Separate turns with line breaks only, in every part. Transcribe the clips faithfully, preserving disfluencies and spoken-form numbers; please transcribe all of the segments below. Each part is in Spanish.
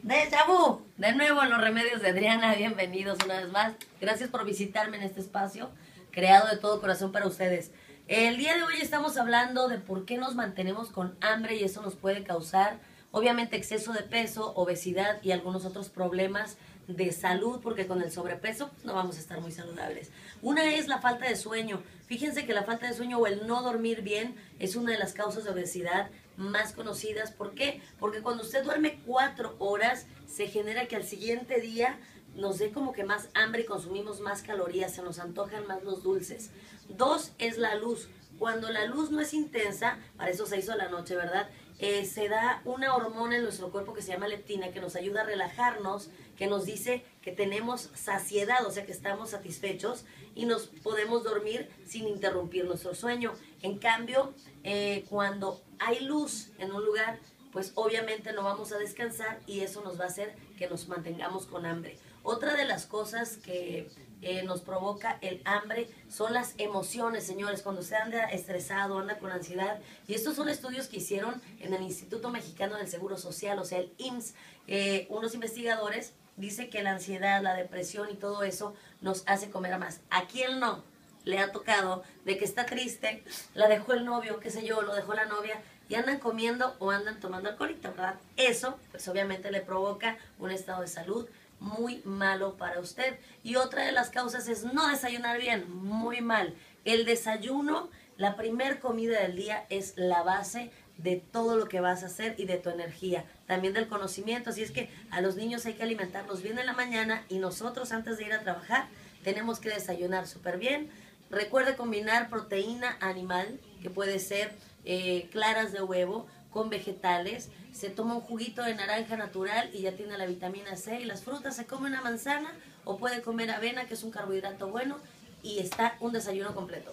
Déjà vu, de nuevo en los remedios de Adriana, bienvenidos una vez más. Gracias por visitarme en este espacio, creado de todo corazón para ustedes. El día de hoy estamos hablando de por qué nos mantenemos con hambre y eso nos puede causar, obviamente, exceso de peso, obesidad y algunos otros problemas de salud, porque con el sobrepeso no vamos a estar muy saludables. Una es la falta de sueño. Fíjense que la falta de sueño o el no dormir bien es una de las causas de obesidad más conocidas. ¿Por qué? Porque cuando usted duerme cuatro horas, se genera que al siguiente día nos dé como que más hambre y consumimos más calorías, se nos antojan más los dulces. Dos es la luz. Cuando la luz no es intensa, para eso se hizo la noche, ¿verdad? Eh, se da una hormona en nuestro cuerpo que se llama leptina, que nos ayuda a relajarnos, que nos dice que tenemos saciedad, o sea que estamos satisfechos y nos podemos dormir sin interrumpir nuestro sueño. En cambio, eh, cuando hay luz en un lugar, pues obviamente no vamos a descansar y eso nos va a hacer que nos mantengamos con hambre. Otra de las cosas que eh, nos provoca el hambre son las emociones, señores. Cuando usted anda estresado, anda con ansiedad, y estos son estudios que hicieron en el Instituto Mexicano del Seguro Social, o sea, el I M S S, eh, unos investigadores dicen que la ansiedad, la depresión y todo eso nos hace comer más. ¿A quién no le ha tocado de que está triste, la dejó el novio, qué sé yo, lo dejó la novia, y andan comiendo o andan tomando alcoholito, ¿verdad? Eso, pues obviamente le provoca un estado de salud muy malo para usted. Y otra de las causas es no desayunar bien, muy mal. El desayuno, la primer comida del día, es la base de todo lo que vas a hacer y de tu energía, también del conocimiento. Así es que a los niños hay que alimentarlos bien en la mañana y nosotros antes de ir a trabajar tenemos que desayunar súper bien. Recuerde combinar proteína animal, que puede ser eh, claras de huevo, con vegetales. Se toma un juguito de naranja natural y ya tiene la vitamina C. Y las frutas, se come una manzana o puede comer avena, que es un carbohidrato bueno, y está un desayuno completo.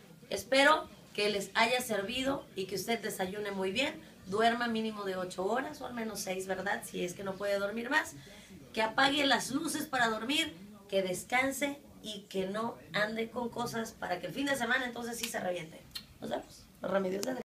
Espero que les haya servido y que usted desayune muy bien, duerma mínimo de ocho horas o al menos seis, ¿verdad? Si es que no puede dormir más. Que apague las luces para dormir, que descanse y que no ande con cosas para que el fin de semana entonces sí se reviente. Nos vemos. Los remedios de